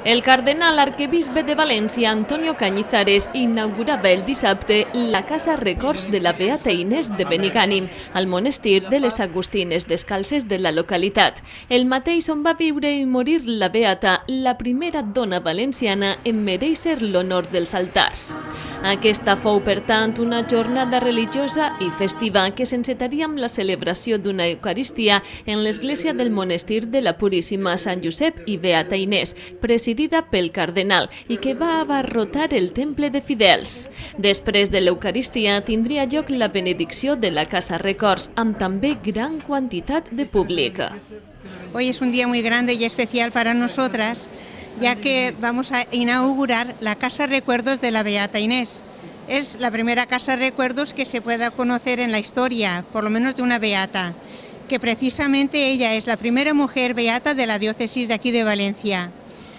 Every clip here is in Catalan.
El cardenal arquebisbe de València, Antonio Cañizares, inaugurava el dissabte la Casa Records de la Beata Inés de Benigànim, al monestir de les Agustines Descalces de la localitat. El mateix on va viure i morir la Beata, la primera dona valenciana en merèixer l'honor dels altars. Aquesta fou, per tant, una jornada religiosa i festiva que s'encetaria amb la celebració d'una Eucaristia en l'església del monestir de la Puríssima Sant Josep i Beata Inés, presidida pel cardenal, i que va abarrotar el temple de fidels. Després de l'Eucaristia tindria lloc la benedicció de la Casa Records, amb també gran quantitat de públic. Hoy es un día muy grande y especial para nosotras, ya que vamos a inaugurar la Casa Recuerdos de la Beata Inés. Es la primera Casa Recuerdos que se pueda conocer en la historia, por lo menos de una beata, que precisamente ella es la primera mujer beata de la diócesis de aquí de Valencia.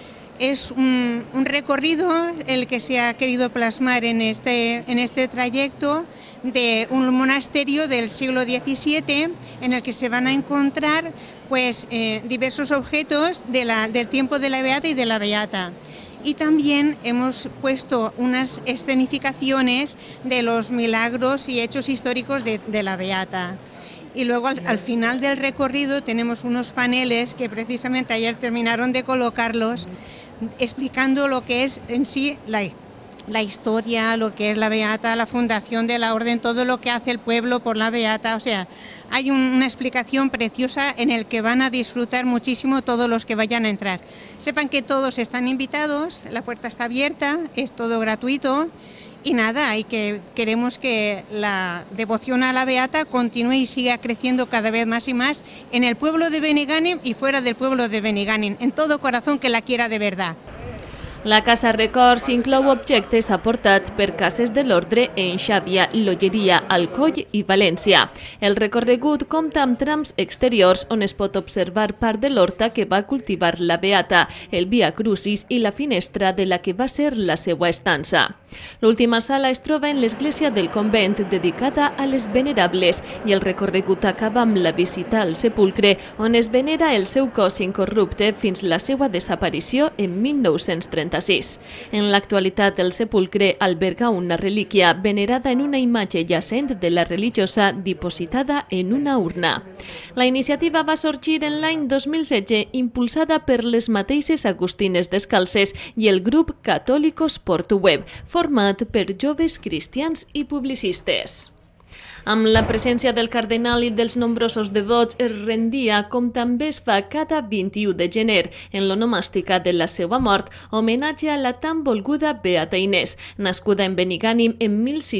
Es un recorrido el que se ha querido plasmar en este trayecto de un monasterio del siglo XVII en el que se van a encontrar diversos objetos del tiempo de la Beata y de la Beata. Y también hemos puesto unas escenificaciones de los milagros y hechos históricos de la Beata. Y luego al final del recorrido tenemos unos paneles que precisamente ayer terminaron de colocarlos, explicando lo que es en sí la historia, lo que es la Beata, la fundación de la orden, todo lo que hace el pueblo por la Beata. O sea, hay una explicación preciosa en el que van a disfrutar muchísimo todos los que vayan a entrar. Sepan que todos están invitados, la puerta está abierta, es todo gratuito. Y nada, queremos que la devoción a la Beata continúe y siga creciendo cada vez más y más en el pueblo de Benigànim y fuera del pueblo de Benigànim, en todo corazón que la quiera de verdad. La Casa Records inclou objectes aportats per cases de l'ordre en Xàbia, L'Olleria, Alcoi i València. El recorregut compta amb trams exteriors on es pot observar part de l'horta que va cultivar la Beata, el Via Crucis i la finestra de la que va ser la seva estança. L'última sala es troba en l'església del convent dedicada a les venerables i el recorregut acaba amb la visita al sepulcre on es venera el seu cos incorrupte fins la seva desaparició en 1936. En l'actualitat el sepulcre alberga una relíquia venerada en una imatge jacent de la religiosa dipositada en una urna. La iniciativa va sorgir en l'any 2016 impulsada per les mateixes Agustines Descalces i el grup Catòlicos Portuweb, format per joves cristians i publicistes. Amb la presència del cardenal i dels nombrosos devots es rendia, com també es fa cada 21 de gener, en l'onomàstica de la seva mort, homenatge a la tan volguda Beata Inés, nascuda en Benigànim en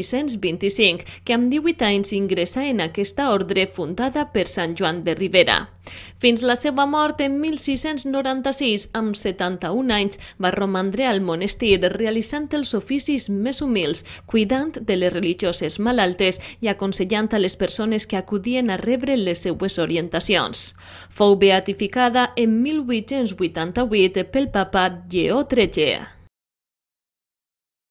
1625, que amb 18 anys ingressa en aquesta ordre fundada per Sant Joan de Ribera. Fins la seva mort en 1696, amb 71 anys, va romandre al monestir realitzant els oficis més humils, cuidant de les religioses malaltes i aconsellant a les persones que acudien a rebre les seues orientacions. Fou beatificada en 1888 pel papa Lleó XIII.